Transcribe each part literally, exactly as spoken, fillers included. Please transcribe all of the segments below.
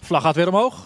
Vlag gaat weer omhoog.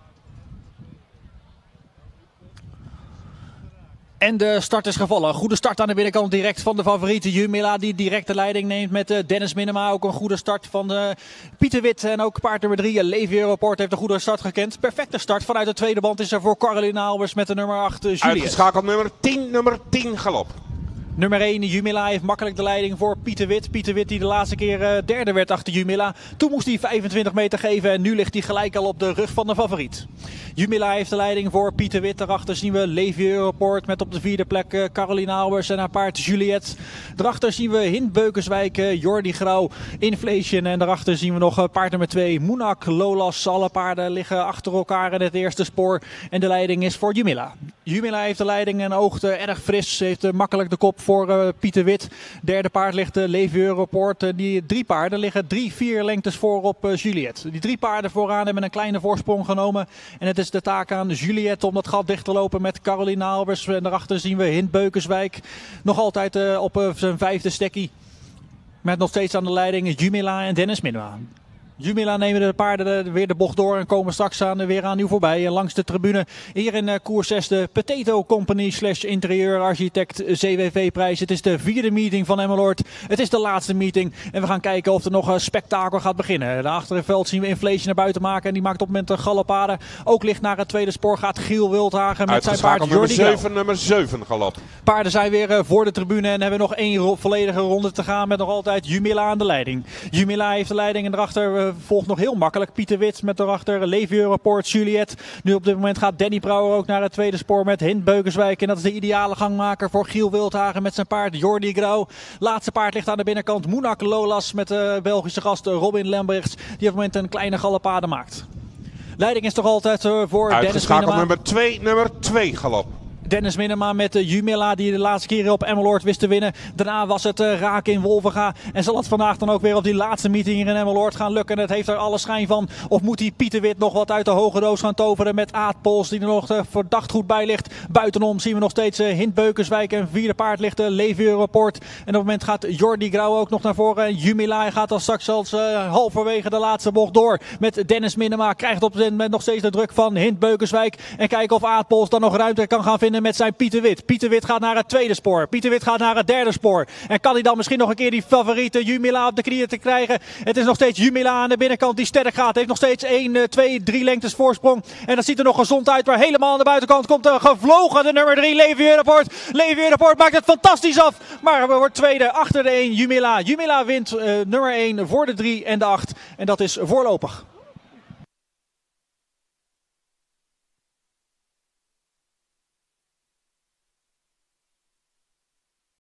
En de start is gevallen. Goede start aan de binnenkant direct van de favoriete Jumila. Die direct de leiding neemt met uh, Dennis Minema. Ook een goede start van uh, Pieter Wit. En ook paard nummer drie, Levi Europort, heeft een goede start gekend. Perfecte start vanuit de tweede band is er voor Caroline Albers met de nummer acht, uh, Juliet. Uitgeschakeld nummer tien, nummer tien galop. Nummer één, Jumila, heeft makkelijk de leiding voor Pieter Wit. Pieter Wit die de laatste keer uh, derde werd achter Jumila. Toen moest hij vijfentwintig meter geven en nu ligt hij gelijk al op de rug van de favoriet. Jumila heeft de leiding voor Pieter Wit. Daarachter zien we Levi Europort met op de vierde plek uh, Caroline Albers en haar paard Juliet. Daarachter zien we Hint Beukenswijk, uh, Jordi Grauw, Inflation. En daarachter zien we nog uh, paard nummer twee, Moenak, Lolas. Alle paarden liggen achter elkaar in het eerste spoor. En de leiding is voor Jumila. Jumila heeft de leiding en oogt uh, erg fris. Heeft uh, makkelijk de kop voor uh, Pieter Wit. Derde paard ligt uh, Levi Europort. Uh, die drie paarden liggen drie, vier lengtes voor op uh, Juliet. Die drie paarden vooraan hebben een kleine voorsprong genomen. En het is de taak aan Juliet om dat gat dicht te lopen met Caroline Albers. En daarachter zien we Hint Beukenswijk. Nog altijd uh, op uh, zijn vijfde stekkie. Met nog steeds aan de leiding Jumila en Dennis Minema. Jumila nemen de paarden weer de bocht door en komen straks aan, weer aan u voorbij. En langs de tribune hier in uh, koers zes de Potato Company slash interieurarchitect C W V-prijs. Het is de vierde meeting van Emmeloord. Het is de laatste meeting en we gaan kijken of er nog een spektakel gaat beginnen. Daarachter in het veld zien we Inflation naar buiten maken en die maakt op het moment een galopade. Ook ligt naar het tweede spoor gaat Giel Wildhagen met zijn paard Jordi Grauw. zeven, nummer zeven galop. Paarden zijn weer uh, voor de tribune en hebben nog één ro volledige ronde te gaan met nog altijd Jumila aan de leiding. Jumila heeft de leiding en daarachter uh, volgt nog heel makkelijk Pieter Wit met daarachter Levi Europort, Juliet. Nu op dit moment gaat Danny Brouwer ook naar het tweede spoor met Hint Beukenswijk. En dat is de ideale gangmaker voor Giel Wildhagen met zijn paard Jordi Grauw. Laatste paard ligt aan de binnenkant Moenak Lolas met de Belgische gast Robin Lambrechts. Die op het moment een kleine galopade maakt. Leiding is toch altijd uh, voor Dennis Minema. nummer twee, nummer twee galop. Dennis Minema met uh, Jumila die de laatste keer op Emmeloord wist te winnen. Daarna was het uh, raken in Wolvenga. En zal het vandaag dan ook weer op die laatste meeting hier in Emmeloord gaan lukken. Het heeft er alle schijn van. Of moet die Pieter Wit nog wat uit de hoge doos gaan toveren met Aad Pols die er nog uh, verdacht goed bij ligt. Buitenom zien we nog steeds uh, Hint Beukenswijk en vierde paard ligt uh, Levi Europort. En op het moment gaat Jordi Grauw ook nog naar voren. En Jumila gaat dan straks als uh, halverwege de laatste bocht door met Dennis Minema. Krijgt op dit moment nog steeds de druk van Hint Beukenswijk. En kijken of Aad Pols dan nog ruimte kan gaan vinden met zijn Pieter Wit. Pieter Wit gaat naar het tweede spoor. Pieter Wit gaat naar het derde spoor. En kan hij dan misschien nog een keer die favoriete Jumila op de knieën te krijgen? Het is nog steeds Jumila aan de binnenkant die sterk gaat. Heeft nog steeds één, twee, drie lengtes voorsprong. En dat ziet er nog gezond uit. Maar helemaal aan de buitenkant komt er gevlogen de nummer drie, Levi Europort. Levi Europort maakt het fantastisch af. Maar we wordt tweede achter de één Jumila. Jumila wint uh, nummer één voor de drie en de acht. En dat is voorlopig.